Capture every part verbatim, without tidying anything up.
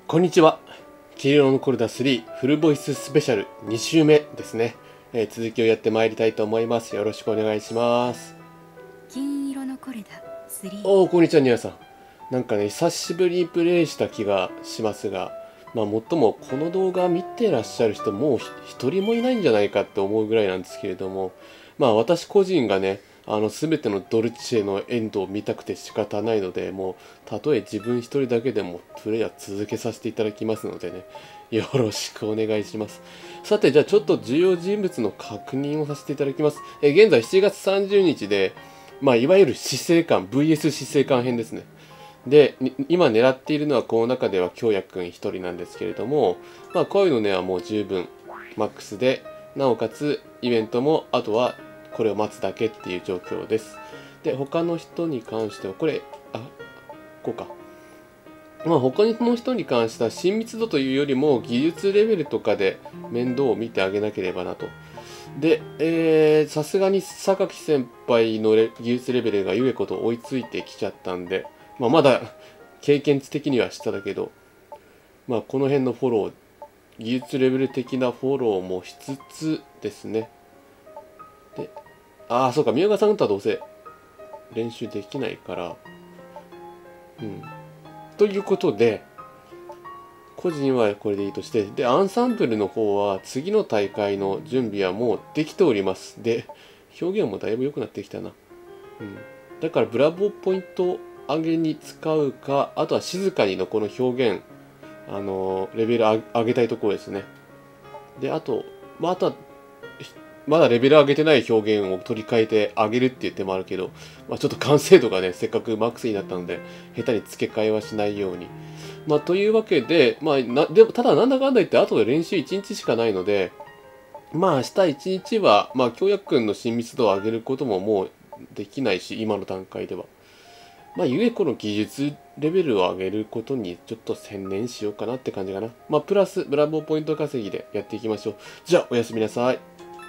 こんにちは。黄色のコルダスリーフルボイススペシャルに週目ですね。えー続きをやってまいりたいと思います。よろしくお願いします。 金色のコルダスリー。 おー、こんにちは、ニアさん。なんかね、久しぶりにプレイした気がしますが、まあ、もっともこの動画見てらっしゃる人もう一人もいないんじゃないかって思うぐらいなんですけれども、まあ、私個人がね、あの全てのドルチェのエンドを見たくて仕方ないので、もうたとえ自分一人だけでもプレイは続けさせていただきますのでね、よろしくお願いします。さて、じゃあちょっと重要人物の確認をさせていただきます。え現在しちがつさんじゅうにちで、まあ、いわゆる死生観 ブイエス 死生観編ですね。で、今狙っているのはこの中では京也くん一人なんですけれども、まあ、こういうのねはもう十分マックスで、なおかつイベントもあとはこれを待つだけっていう状況です。で、他の人に関しては、これ、あ、こうか。まあ、他の人に関しては親密度というよりも技術レベルとかで面倒を見てあげなければなと。で、えー、さすがに榊先輩のレ技術レベルがゆえこと追いついてきちゃったんで、まあ、まだ経験値的には下だけど、まあ、この辺のフォロー、技術レベル的なフォローもしつつですね。で、ああ、そうか、宮川さんとはどうせ練習できないから、うん。ということで、個人はこれでいいとして、で、アンサンブルの方は次の大会の準備はもうできております。で、表現もだいぶ良くなってきたな。うん。だから、ブラボーポイント上げに使うか、あとは静かにのこの表現、あのーレベル上げたいところですね。で、あと、まあ、あとは、まだレベル上げてない表現を取り替えて上げるっていう手もあるけど、まあ、ちょっと完成度がね、せっかくマックスになったので、下手に付け替えはしないように。まあ、というわけで、まあ、な、でも、ただなんだかんだ言って、後で練習いちにちしかないので、まあ、明日いちにちは、まあ、京也くんの親密度を上げることももうできないし、今の段階では。まあ、ゆえこの技術レベルを上げることにちょっと専念しようかなって感じかな。まあ、プラス、ブラボーポイント稼ぎでやっていきましょう。じゃあ、おやすみなさい。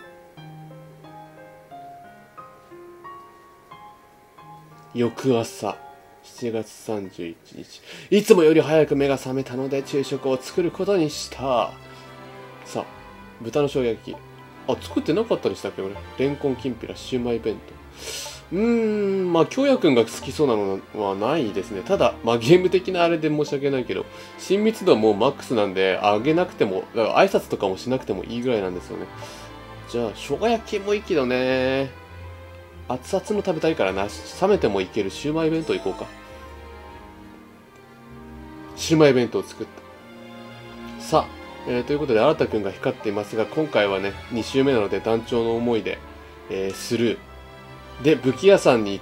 翌朝、しちがつさんじゅういちにち。いつもより早く目が覚めたので昼食を作ることにした。さあ、豚の生姜焼き。あ、作ってなかったでしたっけこれ。レンコンきんぴらシューマイ弁当。うーん、まあ、京也くんが好きそうなのはないですね。ただ、まあ、ゲーム的なあれで申し訳ないけど、親密度はもうマックスなんで、あげなくても、だから挨拶とかもしなくてもいいぐらいなんですよね。じゃあ、生姜焼きもいいけどね。熱々の食べたいからな。冷めてもいけるシューマイ弁当行こうか。シューマイ弁当を作った。さあ、えー、ということで、新田くんが光っていますが、今回はね、に週目なので団長の思いで、えー、スルー。で、武器屋さんに行って、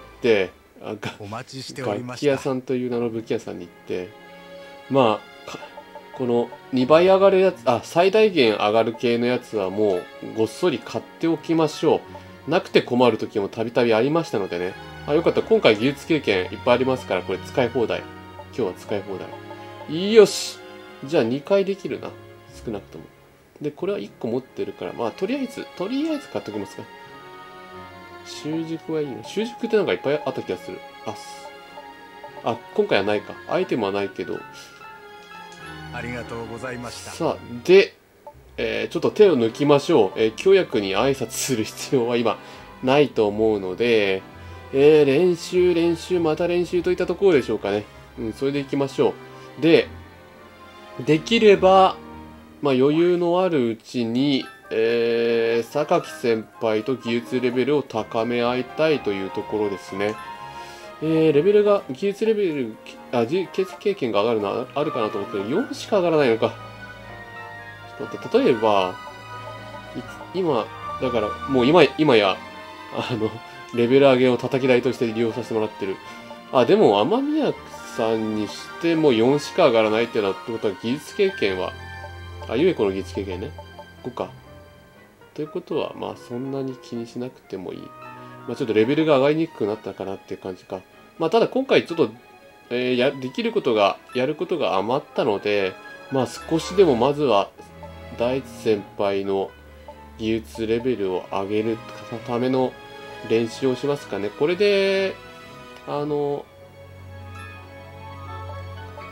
あがお待ちしておりま楽器屋した。 さんという名の武器屋さんに行って、まあ、かこのにばい上がるやつ、あ、最大限上がる系のやつはもうごっそり買っておきましょう。なくて困る時もたびたびありましたのでね。あ、よかった。今回技術経験いっぱいありますから、これ使い放題。今日は使い放題。よし。じゃあにかいできるな。少なくとも。で、これはいっこ持ってるから、まあ、とりあえず、とりあえず買っときますか。習熟はいいの。習熟ってなんかいっぱいあった気がする。あ、すあ、今回はないか。アイテムはないけど。 ありがとうございました。 さあ、で、えーちょっと手を抜きましょう。えー、京也くんに挨拶する必要は今ないと思うので、えー練習、練習、また練習といったところでしょうかね。うん、それでいきましょう。で、できれば、まあ余裕のあるうちに、えー、榊先輩と技術レベルを高め合いたいというところですね。えー、レベルが、技術レベル、あ、技術経験が上がるのはあるかなと思ったけど、よんしか上がらないのか。ちょっと待って、例えば、い今、だから、もう今、今や、あの、レベル上げを叩き台として利用させてもらってる。あ、でも、雨宮さんにしてもよんしか上がらないってなってことは、技術経験は、あ、ゆえこの技術経験ね。ごか。ということは、まあ、そんなに気にしなくてもいい。まあ、ちょっとレベルが上がりにくくなったかなっていう感じか。まあ、ただ今回ちょっと、えーや、できることが、やることが余ったので、まあ、少しでもまずは、大地先輩の技術レベルを上げるための練習をしますかね。これで、あの、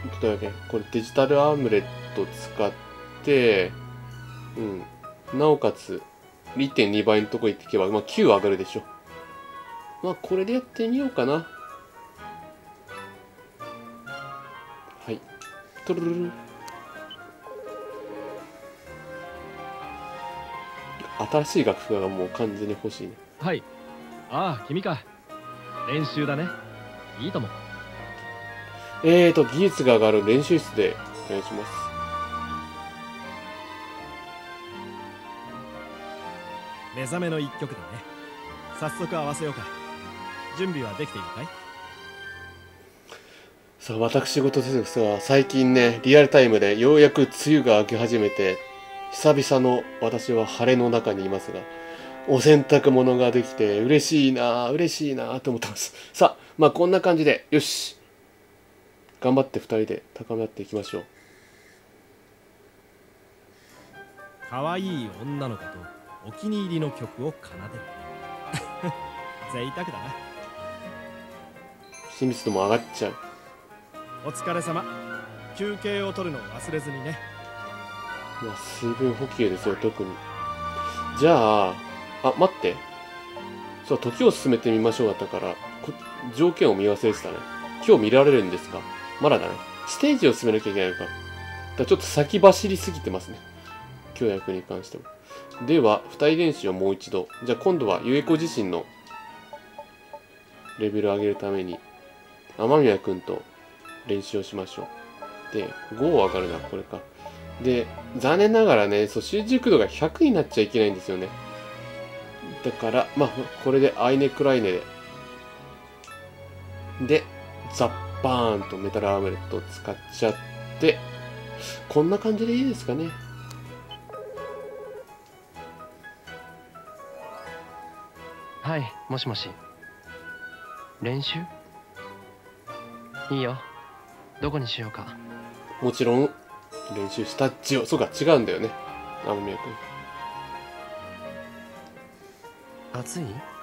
どうやっけ、これデジタルアームレット使って、うん。なおかつ、いってんに 倍のとこ行っていけば、まあきゅう上がるでしょ。まあこれでやってみようかな。はい。トゥルルル。新しい楽譜がもう完全に欲しいね。 はい。ああ、君か。練習だね。いいとも。 えーと、技術が上がる練習室でお願いします。 目覚めの一曲だね。早速合わせようか。準備はできているかい？ さあ、私事ですが、最近ね、リアルタイムでようやく梅雨が明け始めて、久々の私は晴れの中にいますが、お洗濯物ができて嬉しいなぁ、嬉しいなぁと思ってます。さあ、まあこんな感じで、よし。頑張ってふたりで高め合っていきましょう。 可愛い女の子とお気に入りの曲を奏でる。贅沢だな。 親密度も上がっちゃう。 お疲れ様。休憩を取るのを忘れずにね。 まあ水分補給ですよ、特に。じゃあ、あ、待って。そう、時を進めてみましょうだったから、こ条件を見忘れてたね。今日見られるんですか？まだだね。ステージを進めなきゃいけないのか。だからちょっと先走りすぎてますね。協約に関しても。では、二人練習をもう一度。じゃあ今度は、ゆえこ自身のレベルを上げるために、雨宮くんと練習をしましょう。で、ご上がるな、これか。で、残念ながらね、そう、習熟度がひゃくになっちゃいけないんですよね。だから、まあ、これでアイネクライネで。で、ザッバーンとメタルアームレットを使っちゃって、こんな感じでいいですかね。 はい、もしもし。練習？いいよ。どこにしようか。 もちろん、練習したっちを。そうか、違うんだよね。雨宮君。 暑い？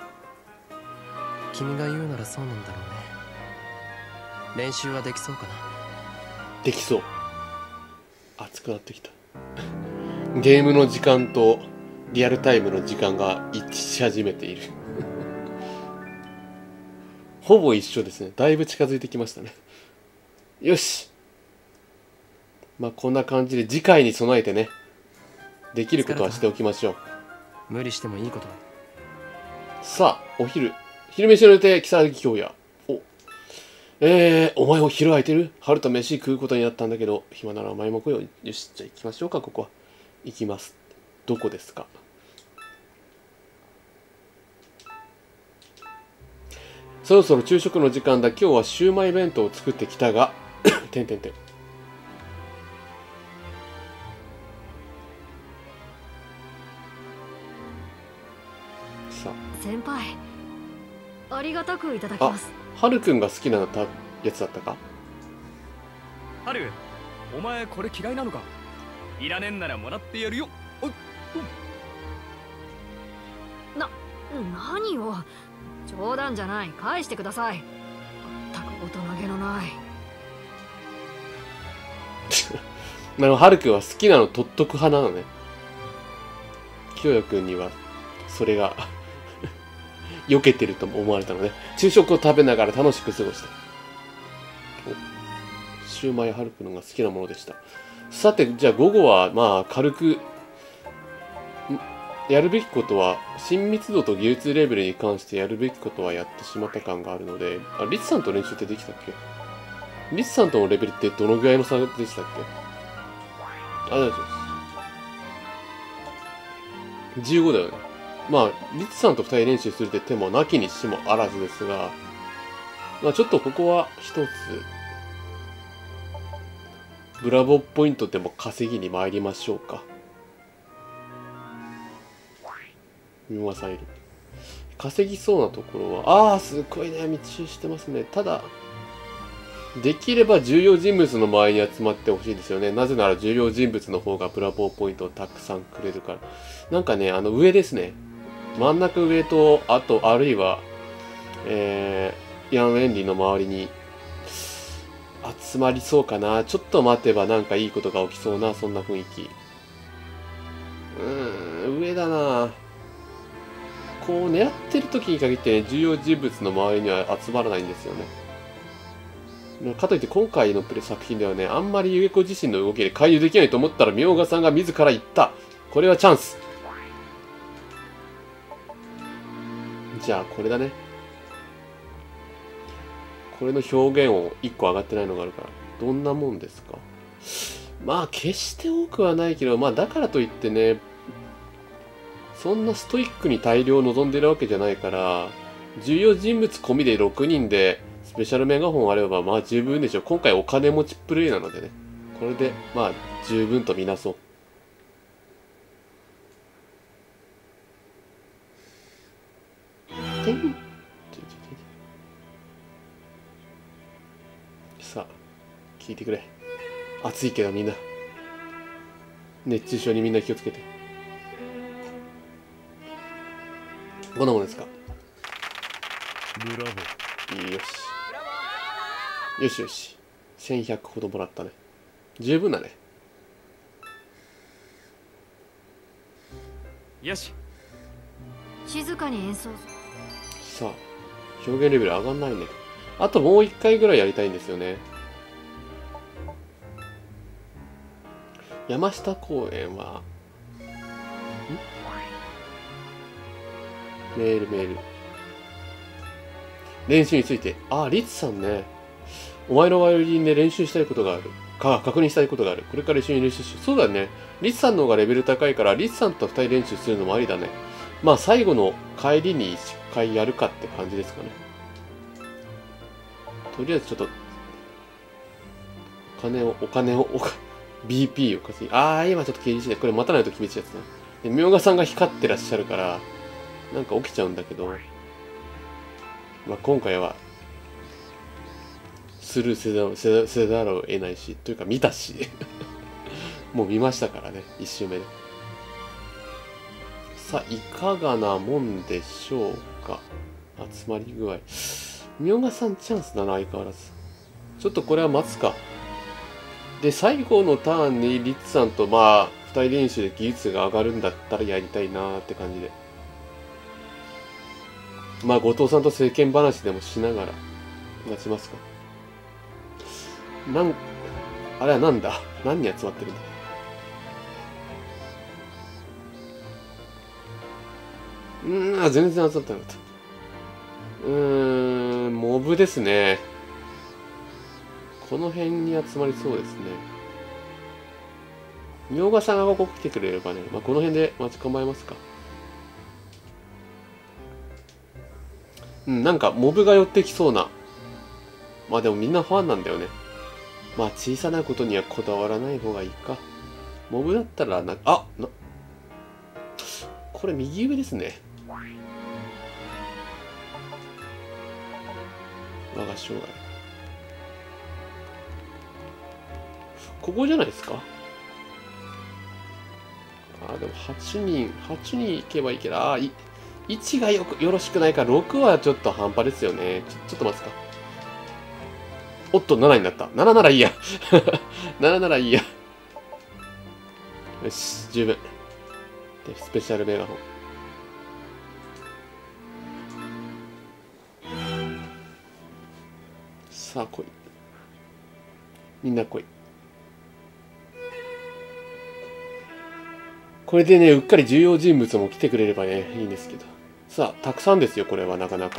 君が言うならそうなんだろうね。練習はできそうかな。 できそう。熱くなってきた。ゲームの時間とリアルタイムの時間が一致し始めている。ほぼ一緒ですね。だいぶ近づいてきましたね。よし。まあこんな感じで次回に備えてね、できることはしておきましょう。 無理してもいいこと。 さあ、お昼。昼飯の予定、木更木京也。お。えー、お前お昼空いてる？春と飯食うことになったんだけど、暇ならお前も来よう。よし、じゃあ行きましょうか、ここは。行きます。どこですか？そろそろ昼食の時間だ。今日はシウマイ弁当を作ってきたが、てんてんてん。さあ。 先輩、ありがたくいただきます。 あ、はるくんが好きなやつだったか？ はる、お前これ嫌いなのか？いらねえんならもらってやるよ。おい、 な、何を。冗談じゃない。返してください。たく大人げのない。 なるほど、はるくんは好きなの取っとく派なのね。きよやくんにはそれが避けてると思われたので、昼食を食べながら楽しく過ごした。お、シューマイはるくんのが好きなものでした。さて、じゃあ午後はまあ軽くやるべきことは、親密度と技術レベルに関してやるべきことはやってしまった感があるので、あ、リツさんと練習ってできたっけ？リツさんとのレベルってどのぐらいの差でしたっけ？あ、大丈夫です。じゅうごだよね。まあ、リツさんとふたり練習するって手もなきにしもあらずですが、まあちょっとここは一つ、ブラボーポイントでも稼ぎに参りましょうか。見まされる。稼ぎそうなところは、ああ、すごいね、密集してますね。ただ、できれば重要人物の周りに集まってほしいですよね。なぜなら重要人物の方がブラボーポイントをたくさんくれるから。なんかね、あの上ですね。真ん中上と、あと、あるいは、えー、ヤン・ウェンリーの周りに、 集まりそうかな。ちょっと待てばなんかいいことが起きそうな、そんな雰囲気。うーん、上だな。こう狙ってる時に限ってね、重要人物の周りには集まらないんですよね。かといって今回のプレ作品ではね、あんまりゆえこ自身の動きで回遊できないと思ったら、みょうがさんが自ら言った。これはチャンス。じゃあ、これだね。これの表現をいっこ上がってないのがあるから。どんなもんですか？まあ、決して多くはないけど、まあ、だからといってね、そんなストイックに大量望んでるわけじゃないから、重要人物込みでろくにんで、スペシャルメガホンあれば、まあ十分でしょう。今回お金持ちプレイなのでね。これで、まあ十分とみなそう。てんさあ、聞いてくれ。暑いけどみんな。熱中症にみんな気をつけて。こんなもんですか。 ブラボー。 よし。よしよし。せんひゃくほどもらったね。十分だね。 よし。 静かに演奏。 さあ、表現レベル上がんないね。あともう一回ぐらいやりたいんですよね。山下公園は、んメールメール。練習について。ああ、リツさんね。お前のバイオリンで練習したいことがある。か、確認したいことがある。これから一緒に練習しよう。そうだね。リツさんの方がレベル高いから、リツさんと二人練習するのもありだね。まあ、最後の帰りに一回やるかって感じですかね。とりあえずちょっと、お金を、お金を、おか、ビーピー を稼ぎ、ああ、今ちょっと厳しいね。これ待たないと厳しいやつだ。で、みょうがさんが光ってらっしゃるから、なんか起きちゃうんだけど、まあ、今回は、スルーせざるせせざるを得ないし、というか見たし、もう見ましたからね、一周目で。さあ、いかがなもんでしょうか。集まり具合。みょうがさんチャンスだな、相変わらず。ちょっとこれは待つか。で、最後のターンにリッツさんとまあ、二人練習で技術が上がるんだったらやりたいなーって感じで。まあ、後藤さんと世間話でもしながら、待ちますか。なん、あれはなんだ何に集まってるんだうーん、あ、全然集まってなかった。うーん、モブですね。この辺に集まりそうですね。みょうがさんがここ来てくれればね、まあ、この辺で待ち構えますか。うん、なんかモブが寄ってきそうな。まあでもみんなファンなんだよね。まあ小さなことにはこだわらない方がいいか。モブだったらな、あな、これ右上ですね。我が生涯。ここじゃないですか。あ、でもはちにん、はちにんいけばいいけど、あ、い、いちがよくよろしくないから、ろくはちょっと半端ですよね。ちょ、ちょっと待つか。おっと、ななになった。ななならいいや。ななならいいや。よし、十分。で、スペシャルメガホン。さあ、来い。みんな来い。これでね、うっかり重要人物も来てくれればね、いいんですけど。さあ、たくさんですよ、これはなかなか。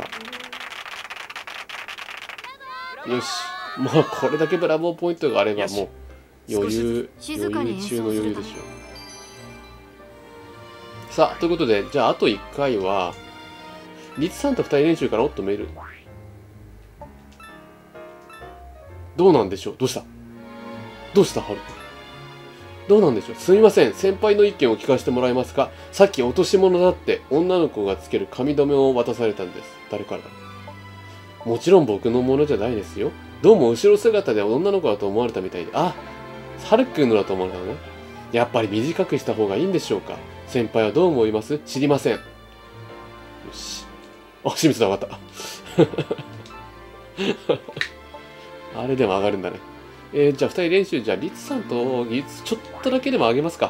よし。まあ、これだけブラボーポイントがあれば、もう、余裕、余裕中の余裕でしょう。さあ、ということで、じゃあ、あといっかいは、リツさんとふたり練習からおっとメール。どうなんでしょうどうしたどうしたハル君。どうなんでしょうすみません。先輩の意見を聞かせてもらえますか。さっき落とし物だって女の子がつける髪留めを渡されたんです。誰からだもちろん僕のものじゃないですよ。どうも後ろ姿で女の子だと思われたみたいで。あ、ハル君のだと思われたのね。やっぱり短くした方がいいんでしょうか。先輩はどう思います知りません。よし。あ、清水だ、わかった。 あれでも上がるんだね。えー、じゃあふたり練習、じゃあリツさんと技術ちょっとだけでも上げますか。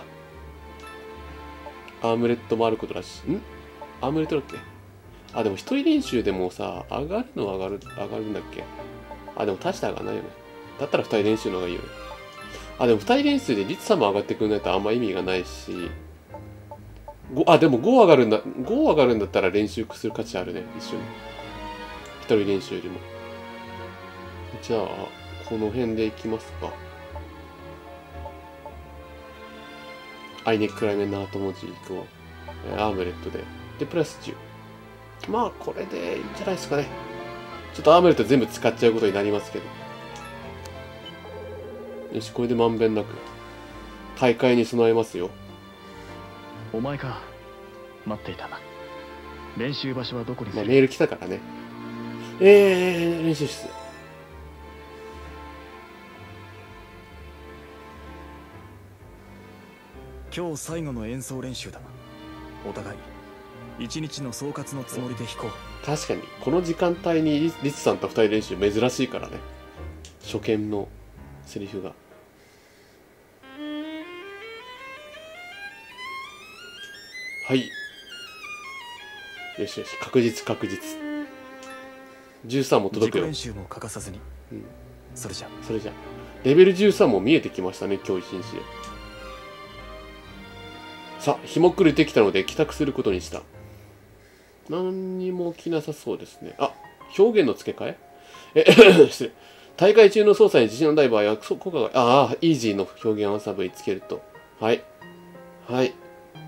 アームレットもあることだし。んアームレットだっけ？あ、でもひとり練習でもさ、上がるのは上がる、上がるんだっけ？あ、でも大して上がらないよね。だったらふたり練習の方がいいよね。あ、でもふたり練習でリツさんも上がってくんないとあんま意味がないし。ごあ、でもご上がるんだ、ご上がるんだったら練習する価値あるね、一緒に。ひとり練習よりも。じゃあ、この辺でいきますか。アイネックライメンの後文字と、アームレットで。で、プラスじゅう。まあ、これでいいんじゃないですかね。ちょっとアームレット全部使っちゃうことになりますけど。よし、これでまんべんなく。大会に備えますよ。 お前か。待っていた。練習場所はどこにする？ まあ、メール来たからね。えー、練習室。 今日最後の演奏練習だ。お互い一日の総括のつもりで弾こう。 確かにこの時間帯にリリツさんとふたり練習珍しいからね。初見のセリフが。はい。よしよし、確実確実。じゅうさんも届くよ。 自己練習も欠かさずに。うん。それじゃ。 それじゃ。レベルじゅうさんも見えてきましたね、今日一日で。さあ、日も暮れてきたので帰宅することにした。何にも起きなさそうですね。あ、表現の付け替ええ、失礼。大会中の操作に自信のない場合は、効果が、ああ、イージーの表現アンサブにつけると。はい。はい。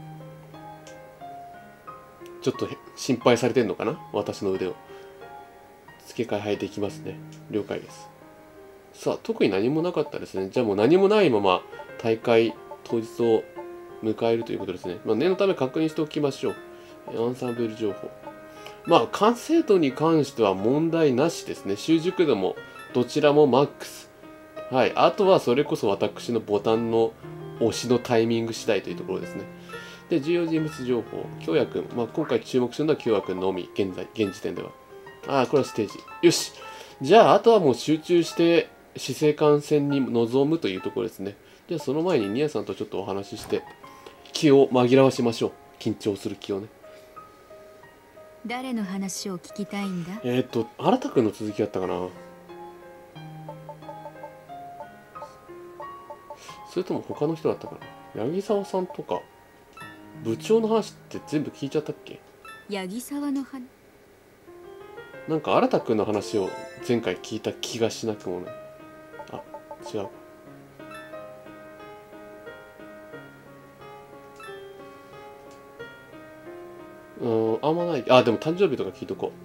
ちょっと心配されてんのかな、私の腕を。付け替えはいできますね。了解です。さあ、特に何もなかったですね。じゃあもう何もないまま大会当日を迎えるということですね。まあ、念のため確認しておきましょう。アンサンブル情報。まあ、完成度に関しては問題なしですね。習熟度もどちらもマックス。はい。あとはそれこそ私のボタンの押しのタイミング次第というところですね。で、重要人物情報。京也くん。まあ、今回注目するのは京也くんのみ。現在、現時点では。ああ、これはステージ。よし。じゃあ、あとはもう集中して死生観戦に臨むというところですね。じゃあ、その前にニアさんとちょっとお話しして、気を紛らわしましょう。緊張する気をね。 誰の話を聞きたいんだ？ えっと、新くんの続きだったかな。それとも他の人だったかな。八木沢さんとか、部長の話って全部聞いちゃったっけ？ 八木沢の話。 なんか新くんの話を前回聞いた気がしなくもない。あ、違う。うん、あんまない。あ、でも誕生日とか聞いとこ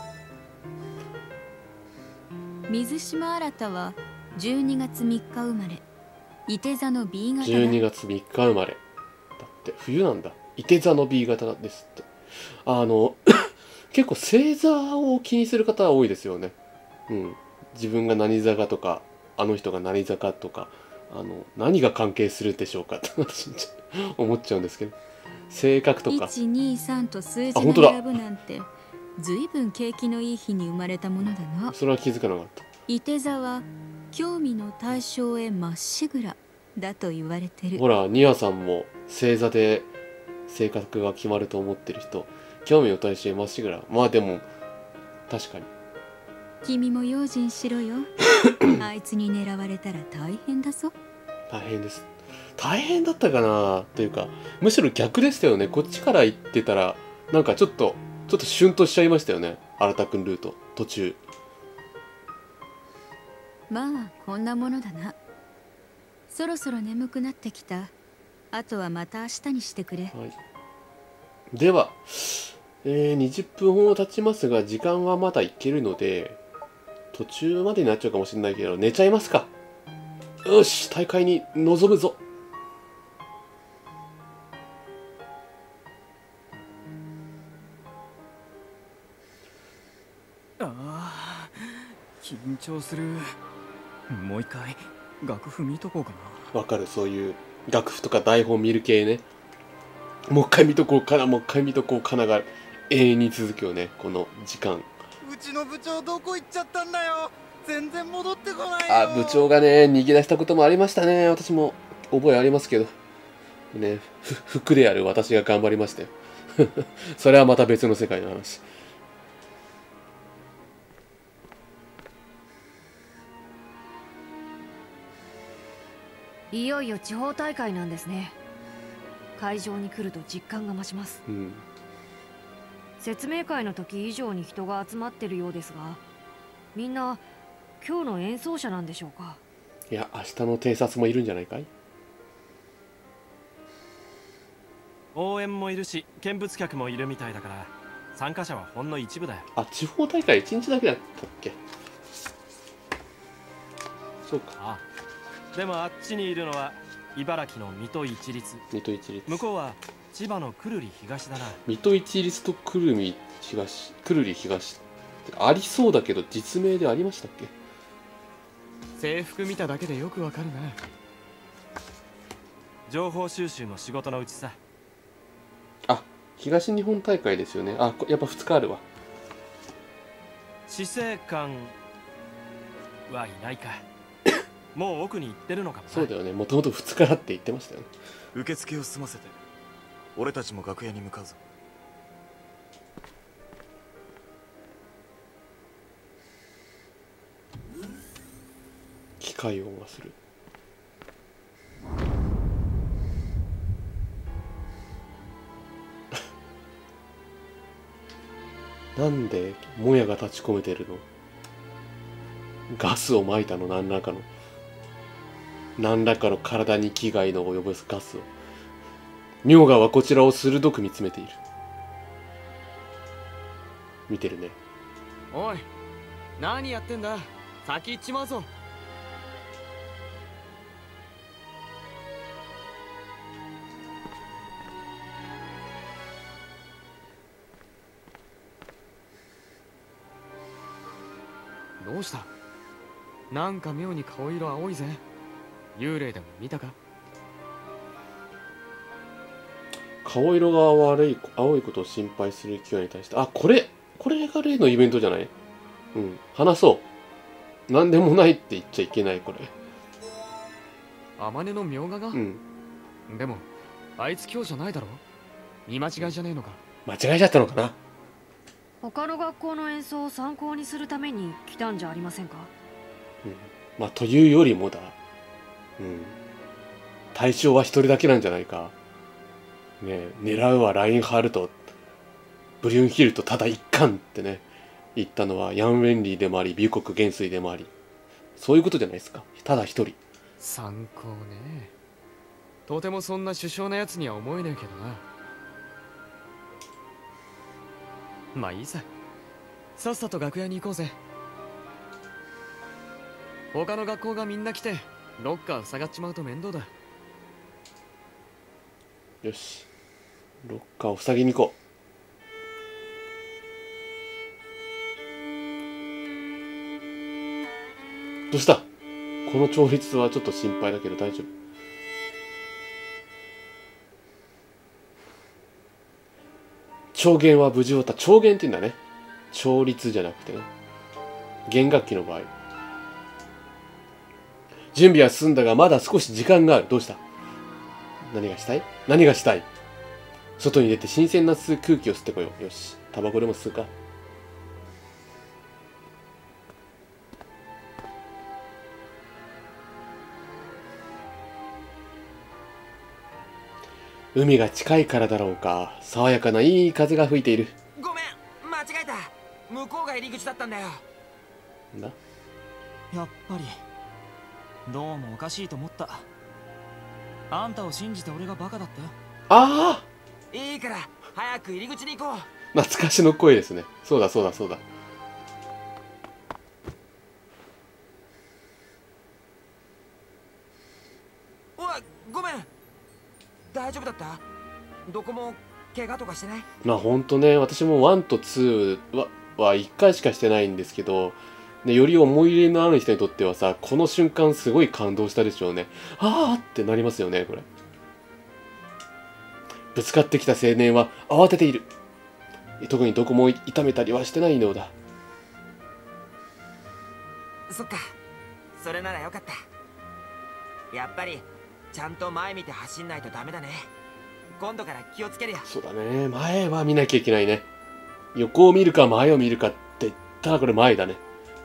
う。水島新はじゅうにがつみっか生まれ。いて座の ビー 型だ。 じゅうにがつみっか生まれ。だって冬なんだ。いて座の ビー 型ですって。あの結構星座を気にする方は多いですよね。うん。自分が何座かとか、あの人が何座かとか、あの何が関係するでしょうかって私思っちゃうんですけど。性格とかいちにさんと数字が並ぶなんてずいぶん景気のいい日に生まれたものだな。 それは気づかなかった。 いて座は興味の対象へまっしぐらだと言われてる。 ほらニアさんも星座で性格が決まると思ってる人、興味の対象へまっしぐら。まあでも確かに君も用心しろよあいつに狙われたら大変だぞ。 大変です。大変だったかなというか、むしろ逆でしたよね。こっちから行ってたらなんかちょっとちょっとシュンとしちゃいましたよね、新田くんルート途中。 まあこんなものだな。そろそろ眠くなってきた。あとはまた明日にしてくれ。 はい、では、えー、にじゅっぷんほど経ちますが時間はまだいけるので途中までになっちゃうかもしれないけど寝ちゃいますか。よし、大会に臨むぞ。 ああ、緊張する。もう一回楽譜見とこうかな。わかる、そういう楽譜とか台本見る系ね。もう一回見とこうかな、もう一回見とこうかなが永遠に続くよね、この時間。 うちの部長どこ行っちゃったんだよ。 全然戻ってこないあ、部長がね、逃げ出したこともありましたね。私も覚えありますけど。ね、ふ服である私が頑張りましたよ。それはまた別の世界の話。 いよいよ地方大会なんですね。会場に来ると実感が増します、 うん、 説明会の時以上に人が集まってるようですが、みんな今日の演奏者なんでしょうか。 いや、明日の偵察もいるんじゃないかい。 応援もいるし見物客もいるみたいだから、参加者はほんの一部だよ。 あ、地方大会いちにちだけだったっけ。そうか。 ああ、でもあっちにいるのは茨城の水戸一律。 水戸一律。 向こうは千葉の久留里東だな。 水戸一律と久留米東、久留里東ってありそうだけど、実名でありましたっけ。 制服見ただけでよくわかるな。情報収集の仕事のうちさ。 あ、東日本大会ですよね。あ、やっぱふつかあるわ。 司政官はいないか。もう奥に行ってるのかもな。 そうだよね。もともとふつかだって言ってましたよね。 受付を済ませて俺たちも楽屋に向かうぞ。 機械音がする。なんでもやが立ち込めてるの。ガスを撒いたの。何らかの何らかの体に危害の及ぼすガスを。明賀はこちらを鋭く見つめている。見てるね。 おい、何やってんだ。先行っちまうぞ。どうした？なんか妙に顔色青いぜ。幽霊でも見たか？ 顔色が悪い、青いことを心配する勢いに対して、あ、これこれが例のイベントじゃない？うん、話そう。なんでもないって言っちゃいけない、これ。 天音の明賀が？ うん。 でもあいつ今日じゃないだろ。見間違いじゃねえのか？ 間違えちゃったのかな。 他の学校の演奏を参考にするために来たんじゃありませんか？ うん、まあというよりもだ、うん、対象は一人だけなんじゃないか。ねえ、狙うはラインハルト、ブリュンヒルトただ一貫ってね言ったのはヤン・ウェンリーでもあり、美国元帥でもあり、そういうことじゃないですか。ただ一人。 参考ね。とてもそんな首相なやつには思えねえけどな。まあいいさ。さっさと楽屋に行こうぜ。他の学校がみんな来てロッカー塞がっちまうと面倒だ。 よし、ロッカーを塞ぎに行こう。どうした？この調律はちょっと心配だけど大丈夫。調弦は無事終わった。調弦って言うんだね。調律じゃなくてね。弦楽器の場合。準備は済んだがまだ少し時間がある。どうした？何がしたい？何がしたい？外に出て新鮮な空気を吸ってこよう。よし、タバコでも吸うか。海が近いからだろうか、爽やかないい風が吹いている。 ごめん、間違えた。向こうが入り口だったんだよ。 なんだ？ やっぱりどうもおかしいと思った。あんたを信じて俺がバカだったよ。 ああ、 いいから早く入り口に行こう。 懐かしの声ですね。そうだそうだそうだ。 おい、ごめん。大丈夫だった？どこも怪我とかしてない？ まあほんとね、私もワンとツーははいっかいしかしてないんですけど、ね、より思い入れのある人にとってはさ、この瞬間すごい感動したでしょうね。あーってなりますよね、これ。ぶつかってきた青年は慌てている。特にどこも痛めたりはしてないようだ。 そっか、それならよかった。やっぱりちゃんと前見て走んないとダメだね。今度から気をつけるよ。 そうだね、前は見なきゃいけないね。横を見るか前を見るかって言ったらこれ前だね。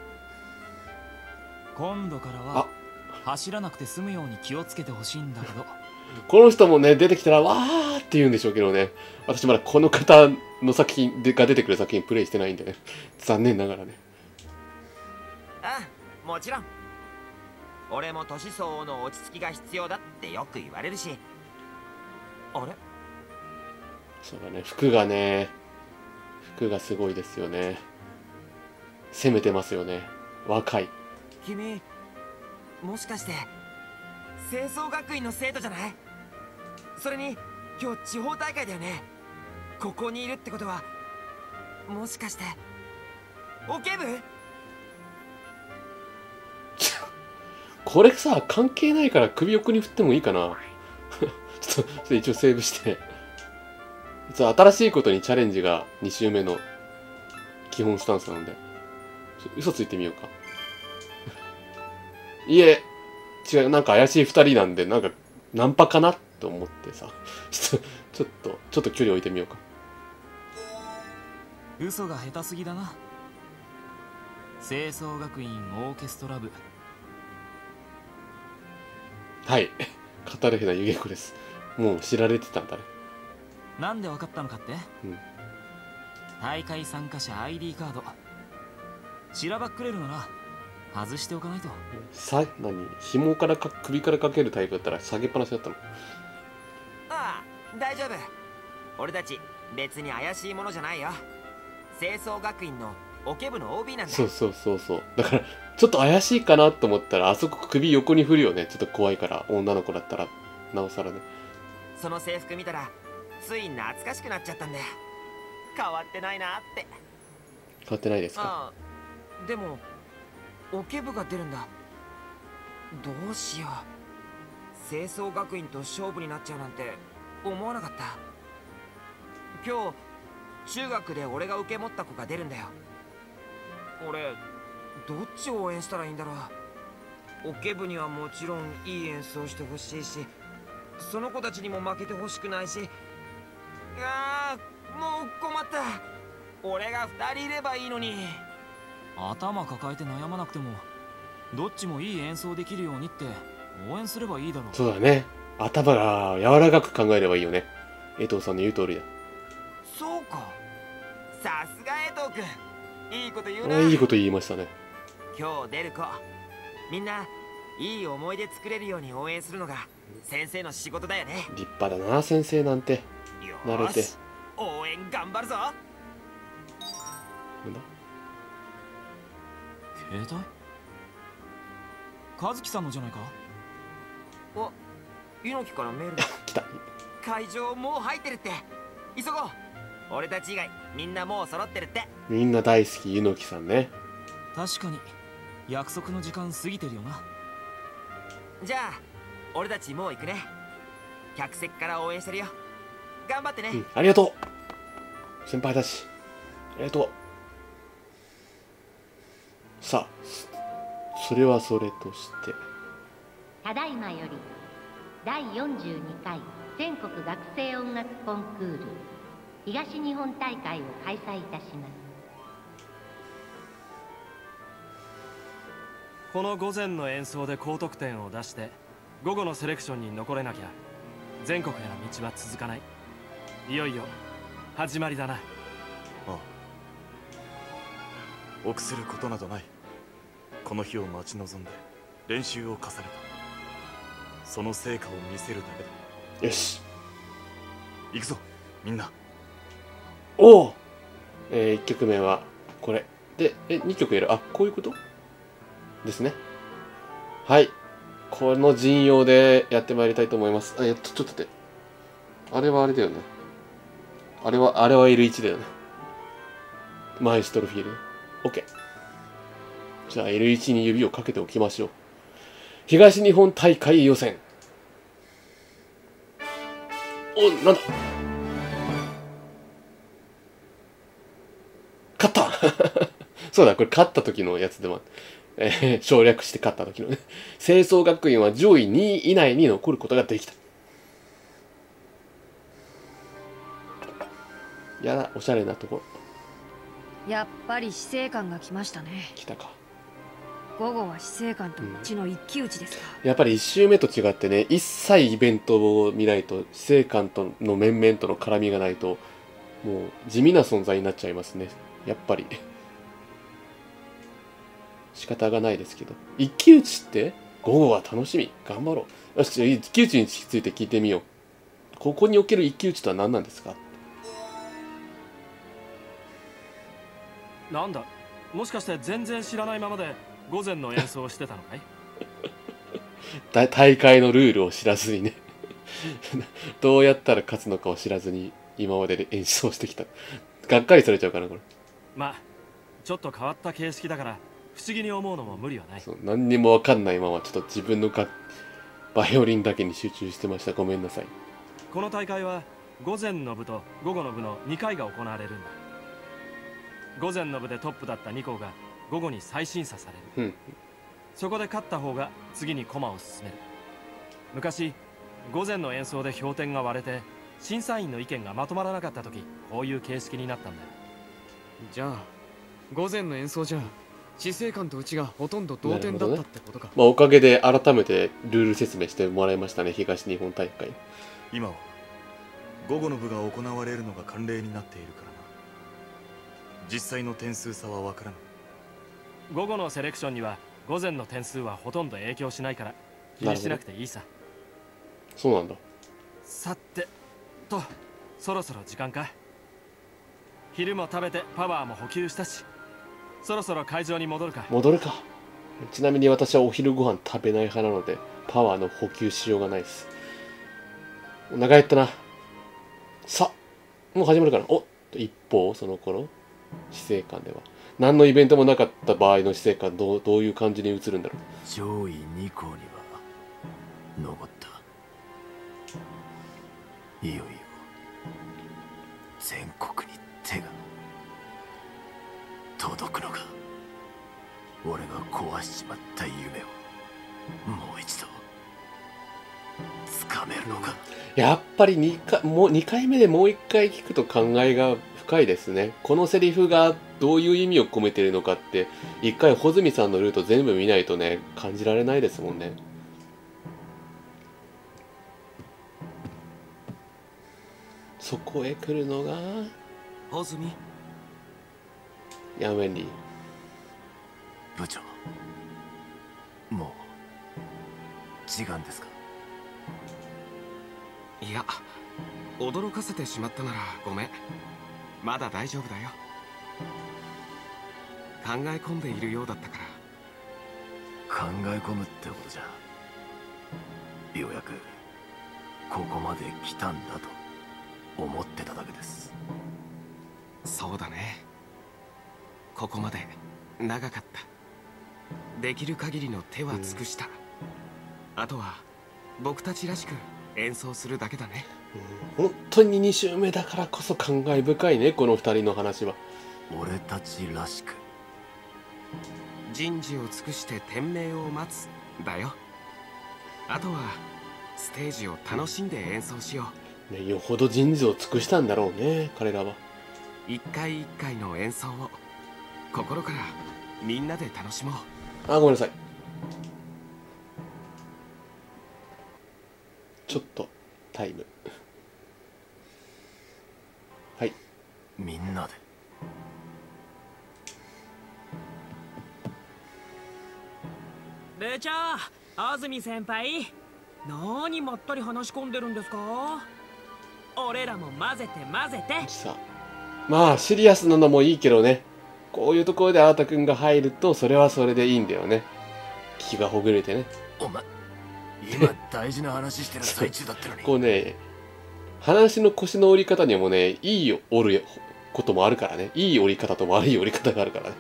今度からは走らなくて済むように気をつけてほしいんだけど。 この人もね出てきたらわーって言うんでしょうけどね、私まだこの方の作品でが出てくる作品プレイしてないんでね、残念ながらね。 ああ、もちろん。俺も年相応の落ち着きが必要だってよく言われるし。あれ？ そうだね、服がね、服がすごいですよね。攻めてますよね、若い。 君、もしかして清掃学院の生徒じゃない？それに今日地方大会だよね。ここにいるってことは、もしかしてオケ部？ これさ関係ないから首横に振ってもいいかな。ちょっとちょっと一応セーブして実は新しいことにチャレンジがに週目の基本スタンスなので嘘ついてみようか。いえ違う、なんか怪しいふたりなんでなんかナンパかなと思ってさ、ちょっとちょっとちょっと距離置いてみようか。 嘘が下手すぎだな。清掃学院オーケストラ部。 はい語るへなゆげ子です。もう知られてたんだね。 なんでわかったのかって、 うん、 大会参加者 アイディー カードしらばっくれるなら外しておかないと。 さ、何紐からか首からかけるタイプだったら下げっぱなしだったの？ ああ、大丈夫。俺たち別に怪しいものじゃないよ。清掃学院のオケ部の オービー なんだ。 そうそうそうそう。だからちょっと怪しいかなと思ったらあそこ首横に振るよね。ちょっと怖いから女の子だったらなおさらね。 その制服見たらつい懐かしくなっちゃったんだよ。変わってないなって。 変わってないですか？ ああ、でもオケ部が出るんだ。どうしよう。清掃学院と勝負になっちゃうなんて思わなかった。今日中学で俺が受け持った子が出るんだよ。俺どっちを応援したらいいんだろう。オケ部にはもちろんいい演奏してほしいし、その子たちにも負けてほしくないし。ああ、もう困った。俺がふたりいればいいのに。 頭抱えて悩まなくてもどっちもいい演奏できるようにって応援すればいいだろう。 そうだね、頭が柔らかく考えればいいよね。江藤さんの言う通りだ。 そうか、さすが江藤君、いいこと言うな。 いいこと言いましたね。 今日出る子みんないい思い出作れるように応援するのが先生の仕事だよね。 立派だな先生なんて。慣れて応援頑張るぞ。 なんだ携帯？和樹さんのじゃないか？ お、猪木からメールだ。 来た。 会場もう入ってるって。急ごう。俺たち以外みんなもう揃ってるって。 みんな大好き猪木さんね。 確かに約束の時間過ぎてるよな。 じゃあ俺たちもう行くね。客席から応援してるよ。頑張ってね。 うん、ありがとう先輩たち、ありがとう。さあそれはそれとしてただいまよりだいよんじゅうにかい全国学生音楽コンクール東日本大会を開催いたします。 この午前の演奏で高得点を出して午後のセレクションに残れなきゃ全国への道は続かない。いよいよ始まりだな。ああ、臆することなどない。この日を待ち望んで練習を重ねた。その成果を見せるだけだ。 よし行くぞみんな。 おお、えー、いっきょくめはこれで、えにきょくやる。あ、こういうことですね。はい、この陣容でやってまいりたいと思います。あ、えっとちょっと待って、あれはあれだよね。あれはあれは エルワン だよね。マイストロフィール OK。 じゃあ エルワン に指をかけておきましょう。東日本大会予選。お、なんだ勝ったそうだ、これ勝った時のやつでもえー、省略して勝った時のね。清掃学院は上位にい以内に残ることができた。やだ、おしゃれなところ。 やっぱり死生観が来ましたね。 来たか。 午後は死生観とうちの一騎打ちですか、 やっぱりいち周目と違ってね、一切イベントを見ないと、死生観との面々との絡みがないと、もう地味な存在になっちゃいますね。やっぱり。仕方がないですけど。一騎打ちって午後は楽しみ。頑張ろう。よし、一騎打ちについて聞いてみよう。ここにおける一騎打ちとは何なんですか？ なんだ、もしかして全然知らないままで午前の演奏をしてたのかい？ 大会のルールを知らずにねどうやったら勝つのかを知らずに今までで演奏してきた。がっかりされちゃうかなこれ。 まあちょっと変わった形式だから不思議に思うのも無理はない。 そう、何にも分かんないままちょっと自分の楽バイオリンだけに集中してました。ごめんなさい。 この大会は午前の部と午後の部のにかいが行われるんだ。午前の部でトップだったに校が午後に再審査される、うん、そこで勝った方が次に駒を進める。昔午前の演奏で評点が割れて審査員の意見がまとまらなかった時、こういう形式になったんだよ。 じゃあ午前の演奏じゃ死生観とうちがほとんど同点だったってことか、 ね。まあ、おかげで改めてルール説明してもらいましたね、東日本大会。 今は午後の部が行われるのが慣例になっているからな。実際の点数差は分からない。 午後のセレクションには午前の点数はほとんど影響しないから気にしなくていいさ。 そうなんだ。 さてと、そろそろ時間か。昼も食べてパワーも補給したし、そろそろ会場に戻るか。 戻るか。ちなみに私はお昼ご飯食べない派なのでパワーの補給しようがないです。お腹減ったな。さあ、もう始まるかな。おっと、一方その頃死生観では何のイベントもなかった場合の死生観、どう、どういう感じに映るんだろう。 上位に校には残った。いよいよ全国に手が届くのか。俺が壊しちまった夢をもう一度掴めるのか。 やっぱり 2, かもうにかいめでもういっかい聞くと考えが深いですね。このセリフがどういう意味を込めているのかって一回穂積さんのルート全部見ないとね感じられないですもんね。そこへ来るのが穂積。 ヤンウェンリー部長、もう時間ですか。 いや、驚かせてしまったならごめん。まだ大丈夫だよ。考え込んでいるようだったから。 考え込むってことじゃ、ようやくここまで来たんだと思ってただけです。 そうだね。ここまで長かった。できる限りの手は尽くした、うん、あとは僕たちらしく演奏するだけだね。 うん、本当にに週目だからこそ感慨深いね、このふたりの話は。 俺たちらしく人事を尽くして天命を待つだよ。あとはステージを楽しんで演奏しよう、ね、よほど人事を尽くしたんだろうね彼らは。 一回一回の演奏を心からみんなで楽しもう。 あ、ごめんなさい。ちょっとタイム。はい。 みんなで。 部長、安住先輩、何まったり話し込んでるんですか。俺らも混ぜて混ぜて。 さあ、まあシリアスなのもいいけどね、こういうところであーたくんが入るとそれはそれでいいんだよね。気がほぐれてね。 お前今大事な話してる最中だったのにこうね、話の腰の折り方にもね、いい折ることもあるからね。いい折り方と悪い折り方があるからね。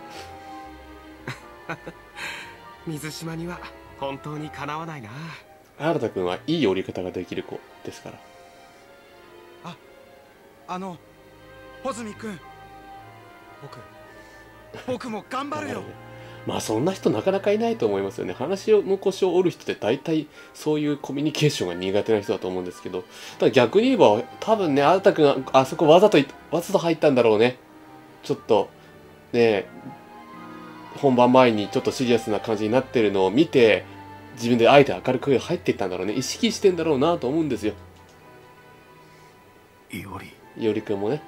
水島には本当にかなわないな。 新田くんはいい折り方ができる子ですから。 あ、あの穂積くん、僕僕も頑張るよ。 まあそんな人なかなかいないと思いますよね。話の腰を折る人って大体そういうコミュニケーションが苦手な人だと思うんですけど、ただ逆に言えば多分ね、新くんがあそこわざとわざと入ったんだろうね。ちょっとね、本番前にちょっとシリアスな感じになってるのを見て、自分であえて明るく入っていったんだろうね。意識してんだろうなと思うんですよ。 いおりいおりくんもね。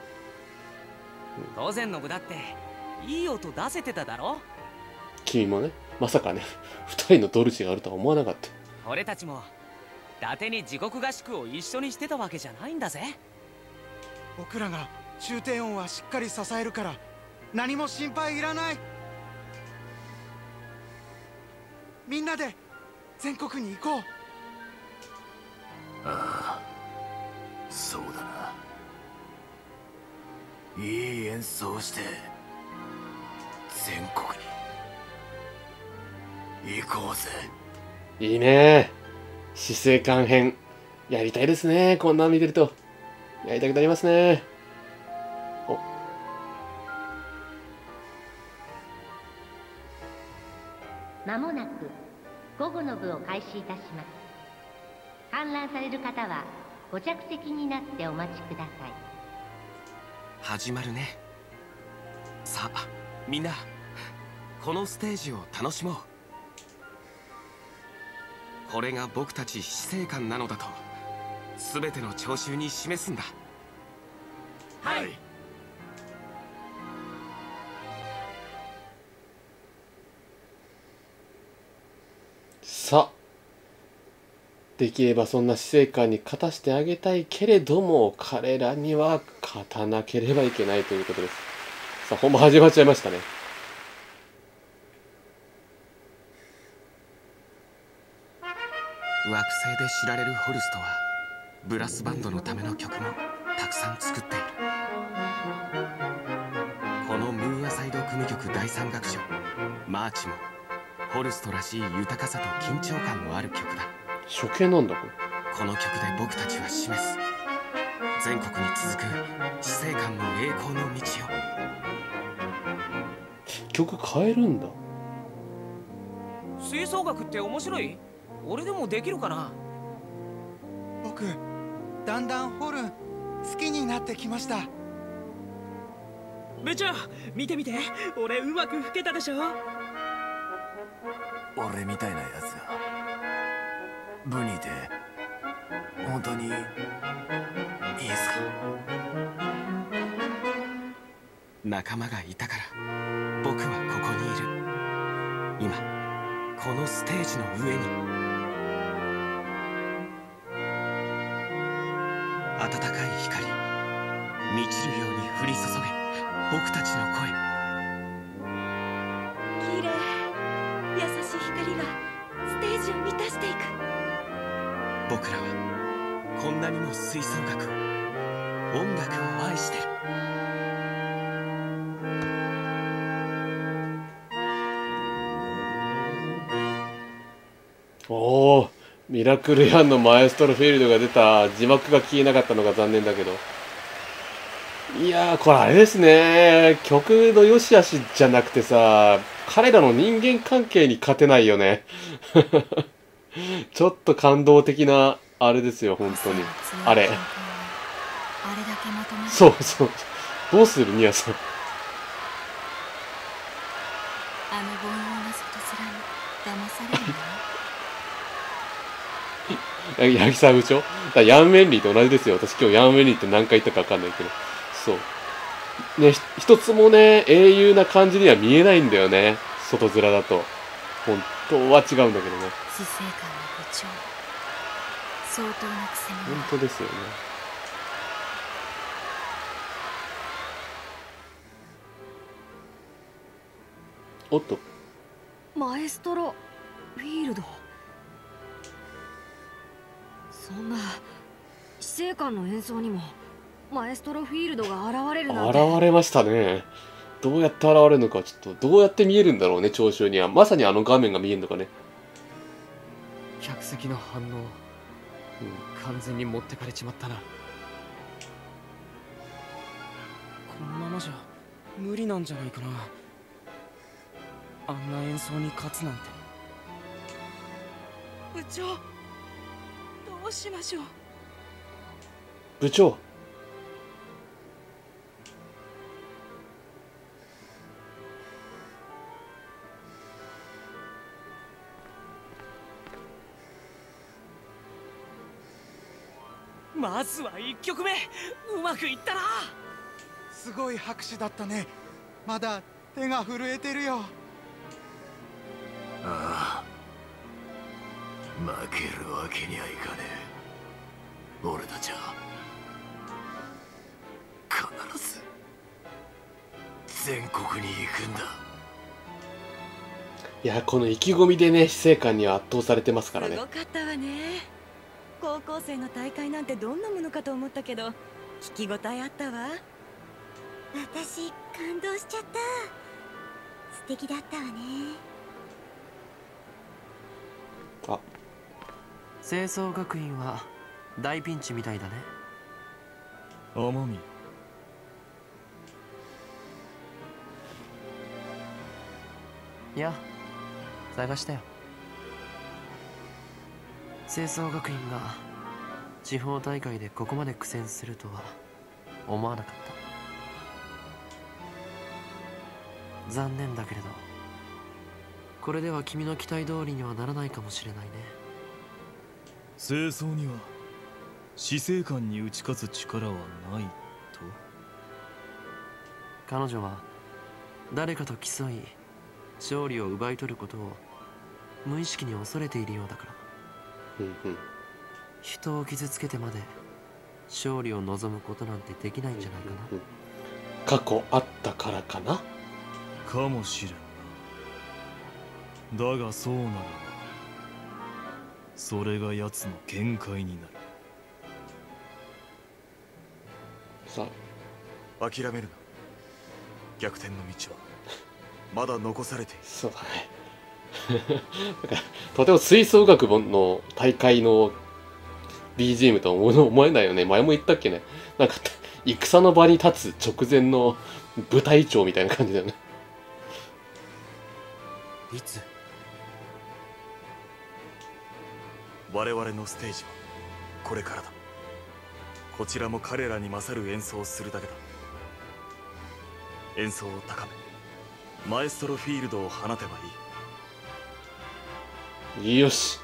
午前の部だっていい音出せてただろ。 君もね、まさかね、二人のドルチェがあるとは思わなかった。 俺たちも伊達に地獄合宿を一緒にしてたわけじゃないんだぜ。 僕らが終点音はしっかり支えるから何も心配いらない。みんなで全国に行こう。 ああ、そうだな。いい演奏をして全国に行こうぜ。 いいね。死生観編やりたいですね。こんなの見てるとやりたくなりますね。お、 まもなく午後の部を開始いたします。観覧される方はご着席になってお待ちください。 始まるね。さあみんなこのステージを楽しもう。これが僕たち死生観なのだと全ての聴衆に示すんだ。 はい。 さあ、できればそんな死生観に勝たしてあげたいけれども、彼らには勝たなければいけないということです。さあ、本番始まっちゃいましたね。 惑星で知られるホルストはブラスバンドのための曲もたくさん作っている。このムーアサイド組曲だいさん楽章マーチもホルストらしい豊かさと緊張感のある曲だ。 初見なんだこれ。 この曲で僕たちは示す全国に続く死生観の栄光の道を。 曲変えるんだ。 吹奏楽って面白い？俺でもできるかな？ 僕だんだんホルン好きになってきました。 部長見て見て、俺うまく吹けたでしょ。 俺みたいなやつが部にいて本当にいいっすか？ 仲間がいたから僕はここにいる。今このステージの上に暖かい光満ちるように降り注げ僕たちの声。 きれい、優しい光がステージを満たしていく。 僕らはこんなにも吹奏楽を音楽を愛してる。 おお、ミラクルヤンのマエストロフィールドが出た。字幕が消えなかったのが残念だけど。いやー、これあれですね。曲の良し悪しじゃなくてさ、彼らの人間関係に勝てないよね。ちょっと感動的なあれですよ、本当に。あれ。そうそう。どうするニアさん。 あの凡庸な外面に騙されるの？ 八木沢部長だ、ヤン・ウェンリーと同じですよ。私今日ヤン・ウェンリーって何回言ったか分かんないけど、そうね、一つもね英雄な感じには見えないんだよね、外面だと。本当は違うんだけどね。 死生観の部長、相当なくせ者。 本当ですよね。おっと、 マエストロフィールド。そんな死生観の演奏にもマエストロフィールドが現れるなんて。 現れましたね。どうやって現れるのか、ちょっとどうやって見えるんだろうね、聴衆には。まさにあの画面が見えるのかね。 客席の反応、うん、完全に持ってかれちまったな。 このままじゃ無理なんじゃないかな。 あんな演奏に勝つなんて。 部長、どうしましょう。 部長。 まずはいっきょくめうまくいったな。 すごい拍手だったね。まだ手が震えてるよ。 ああ、負けるわけにはいかねえ。俺たちは必ず全国に行くんだ。 いや、この意気込みでね、死生観には圧倒されてますからね。 すごかったわね。高校生の大会なんてどんなものかと思ったけど、聞き応えあったわ。 私感動しちゃった。素敵だったわね。 あ、 清掃学院は大ピンチみたいだね。 天海。 いや、探したよ。清掃学院が地方大会でここまで苦戦するとは思わなかった。残念だけれど、これでは君の期待通りにはならないかもしれないね。 清掃には死生観に打ち勝つ力はないと。 彼女は誰かと競い勝利を奪い取ることを無意識に恐れているようだから。人を傷つけてまで勝利を望むことなんてできないんじゃないかな。過去あったからかな。 かもしれんな。だがそうならばそれが奴の限界になる。 さあ、諦めるな。逆転の道はまだ残されている。 そうだね。とても吹奏楽の大会の ビージーエム とは思えないよね。前も言ったっけね。なんか戦の場に立つ直前の舞台長みたいな感じだよね。 いつ我々のステージはこれからだ。こちらも彼らに勝る演奏をするだけだ。演奏を高めマエストロフィールドを放てばいい。 よし。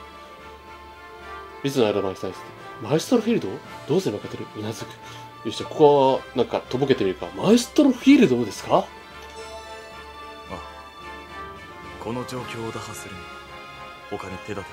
いつの間マイスターです。マエストロフィールドどうすれば勝てる？うなずく。よし、じゃあここはなんかとぼけてみるか。マエストロフィールドですか？ ああ、この状況を打破するには他に手立てはない。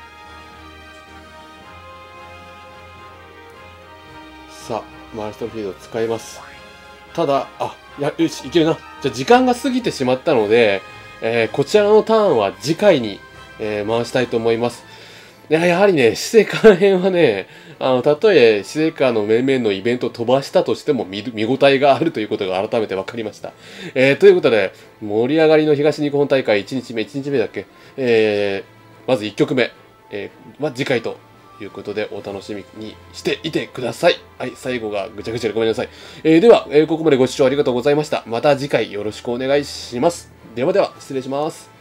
さあ、マエストロフィールド使います。ただ、あ、や、よし、いけるな。じゃあ時間が過ぎてしまったので、えー、こちらのターンは次回に、えー、回したいと思います。いや、やはりね、死生観編はね、あの、たとえ死生観の面々のイベントを飛ばしたとしても見、見応えがあるということが改めて分かりました。えー、ということで、盛り上がりの東日本大会いちにちめ、いちにちめだっけ？えー、まずいっきょくめ、えー、まあ、次回ということでお楽しみにしていてください。はい、最後がぐちゃぐちゃでごめんなさい。えー、では、えー、ここまでご視聴ありがとうございました。また次回よろしくお願いします。ではでは、失礼します。